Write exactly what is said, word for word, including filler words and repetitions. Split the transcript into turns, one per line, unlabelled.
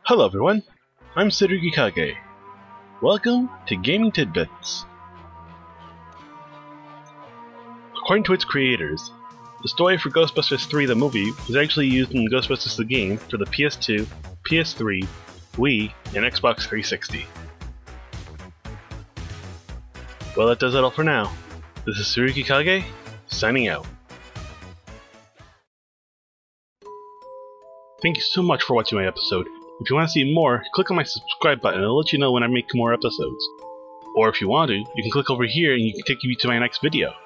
Hello everyone, I'm Tsurugi Kage. Welcome to Gaming Tidbits. According to its creators, the story for Ghostbusters three the movie was actually used in Ghostbusters the game for the P S two, P S three, Wii, and Xbox three sixty. Well, that does it all for now. This is Tsurugi Kage, signing out. Thank you so much for watching my episode. If you want to see more, click on my subscribe button and it'll let you know when I make more episodes. Or if you want to, you can click over here and you can take you to my next video.